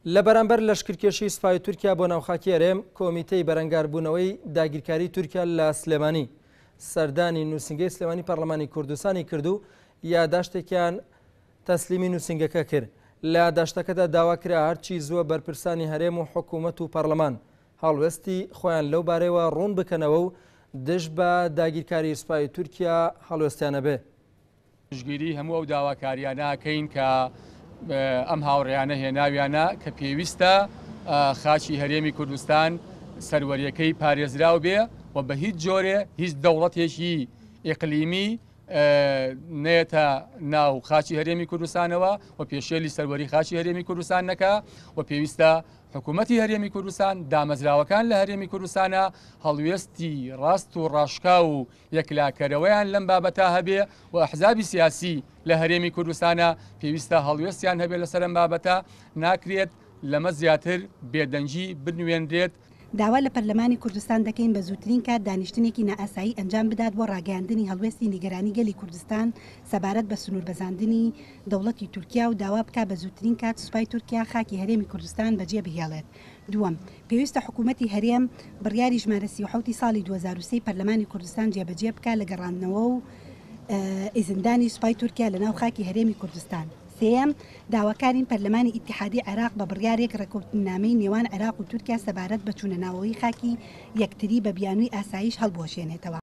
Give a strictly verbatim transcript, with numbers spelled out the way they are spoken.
لە بەرامبەر لەشکرکێشی سوپای تورکیا بۆ ناوخاکی هەرێم کۆمیتەی بەرەنگاربوونەوەی داگیرکاری تورکیا لە سلێمانی سەردانی نووسنگەی سلێمانی پەرلەمانی کوردستانی کرد و یادداشتێکیان تەسلیمی نووسنگەکە کرد. لە یادداشتەکەدا داواکرا هەرچی زووە بەرپرسانی هەرێم و حکوومەت و پەرلەمان هەڵوێستی خۆیان لەو بارەیەوە ڕوون بکەنەوە و دژ بە داگیرکاری سوپای تورکیا هەڵوێستیانە بێ. پشتگیری هەموو ئەو داواکاریانەکەین کە ئەم هاوڕێیانە هێناویانە کە پێویستە خاچی هەرێمی کوردستان سەروەریەکەی پارێزراو بێ و بە هیچ جۆرێ هیچ دەوڵەتێکی ئیقلیمی نێتە ناو خاچی هەرێمی کوردستانەوە و پێشێلی سەروەری خاچی هەرێمی کوردستان نەکا و پێویستە حکوومەتی هەرێمی کوردستان دامەزراوەکان لە هەرێمی کوردستانە هەڵوێستی ڕاست و ڕاشکا و یەکلاکەرەوەیان لەم بابەتە هەبێ و ئەحزابی سیاسی لە هەرێمی کوردستانە پێویستە هەڵوێستیان هەبێ لەسەر ئەم بابەتە ناکرێت لەمە زیاتر بێدەنگی بنوێنرێت. داوا لە پەرلەمانی کوردستان دەکەین بە زووترین کات دانیشتنێکی نائاسایی ئەنجام بدات بۆ ڕاگەاندنی هەڵوێستی نیگەرانی گەلی کوردستان سەبارەت بە سنوور بەزاندنی دەوڵەتی تورکیا و داوا بکات بە زووترین کات سوپای تورکیا خاکی هەرێمی کوردستان بەجێ بهێڵێت. دووەم، پێویستە حکوومەتی هەرێم بڕیاری ژمارە سی و حەوتی ساڵی دوو هەزار و سێ پەرلەمانی کوردستان جێبەجێ بکات لە گەڕاندنەوە و ئیزندانی سوپای تورکیا لە ناو خاکی هەرێمی کوردستان. سێم، داواکارین پەرلەمانی ئیتیحادی عێراق بە بڕیارێک ڕێکەوتنامەی نێوان عێراق و تورکیا سەبارەت بە چوونەناوەوەی خاکی یەکتری بە بیانووی ئاسایش هەڵبوەشێنێتەوە.